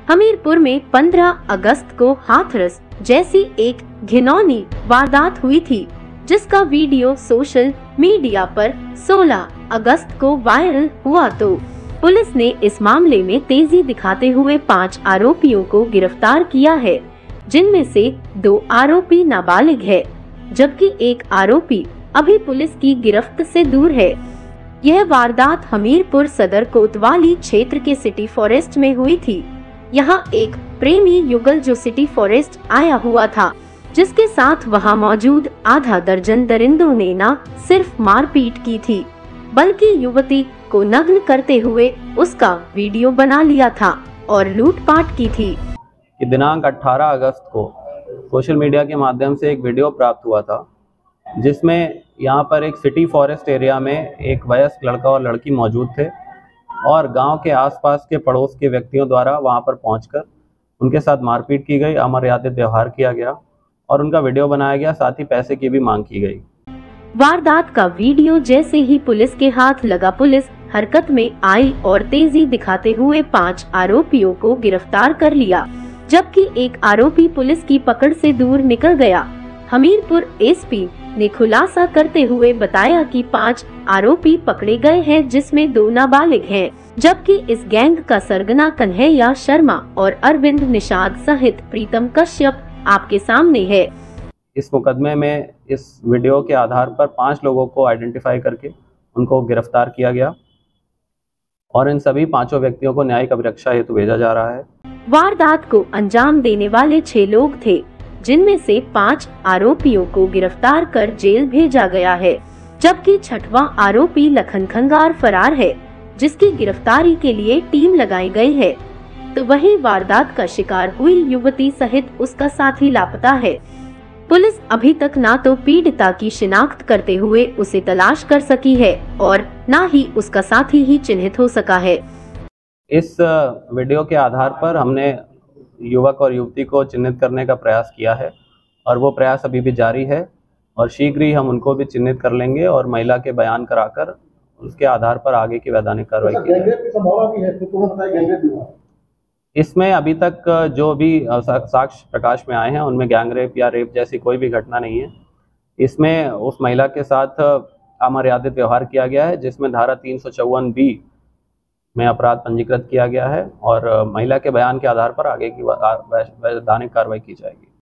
हमीरपुर में 15 अगस्त को हाथरस जैसी एक घिनौनी वारदात हुई थी, जिसका वीडियो सोशल मीडिया पर 16 अगस्त को वायरल हुआ। तो पुलिस ने इस मामले में तेजी दिखाते हुए 5 आरोपियों को गिरफ्तार किया है, जिनमें से 2 आरोपी नाबालिग है, जबकि एक आरोपी अभी पुलिस की गिरफ्त से दूर है। यह वारदात हमीरपुर सदर कोतवाली क्षेत्र के सिटी फॉरेस्ट में हुई थी। यहाँ एक प्रेमी युगल जो सिटी फॉरेस्ट आया हुआ था, जिसके साथ वहाँ मौजूद आधा दर्जन दरिंदों ने न सिर्फ मारपीट की थी, बल्कि युवती को नग्न करते हुए उसका वीडियो बना लिया था और लूटपाट की थी। दिनांक 18 अगस्त को सोशल मीडिया के माध्यम से एक वीडियो प्राप्त हुआ था, जिसमें यहाँ पर एक सिटी फॉरेस्ट एरिया में एक वयस्क लड़का और लड़की मौजूद थे और गांव के आसपास के पड़ोस के व्यक्तियों द्वारा वहां पर पहुंचकर उनके साथ मारपीट की गई, अमर्यादित व्यवहार किया गया और उनका वीडियो बनाया गया, साथ ही पैसे की भी मांग की गई। वारदात का वीडियो जैसे ही पुलिस के हाथ लगा, पुलिस हरकत में आई और तेजी दिखाते हुए 5 आरोपियों को गिरफ्तार कर लिया, जबकि एक आरोपी पुलिस की पकड़ से दूर निकल गया। हमीरपुर एसपी ने खुलासा करते हुए बताया कि 5 आरोपी पकड़े गए हैं, जिसमें 2 नाबालिग हैं, जबकि इस गैंग का सरगना कन्हैया शर्मा और अरविंद निषाद सहित प्रीतम कश्यप आपके सामने है। इस मुकदमे में इस वीडियो के आधार पर 5 लोगों को आइडेंटिफाई करके उनको गिरफ्तार किया गया और इन सभी 5 व्यक्तियों को न्यायिक अभिरक्षा हेतु भेजा जा रहा है। वारदात को अंजाम देने वाले 6 लोग थे, जिनमें से 5 आरोपियों को गिरफ्तार कर जेल भेजा गया है, जबकि 6वां आरोपी लखन खंगार फरार है, जिसकी गिरफ्तारी के लिए टीम लगाई गई है। तो वहीं वारदात का शिकार हुई युवती सहित उसका साथी लापता है। पुलिस अभी तक ना तो पीड़िता की शिनाख्त करते हुए उसे तलाश कर सकी है और न ही उसका साथी ही चिन्हित हो सका है। इस वीडियो के आधार पर हमने युवक और युवती को चिन्हित करने का प्रयास किया है और वो प्रयास अभी भी जारी है और शीघ्र ही हम उनको भी चिन्हित कर लेंगे और महिला के बयान कराकर उसके आधार पर आगे की वैधानिक कार्रवाई की जाएगी। इसमें अभी तक जो भी साक्ष्य प्रकाश में आए हैं उनमें गैंगरेप या रेप जैसी कोई भी घटना नहीं है। इसमें उस महिला के साथ अमर्यादित व्यवहार किया गया है, जिसमें धारा 354B में अपराध पंजीकृत किया गया है और महिला के बयान के आधार पर आगे की वैधानिक कार्रवाई की जाएगी।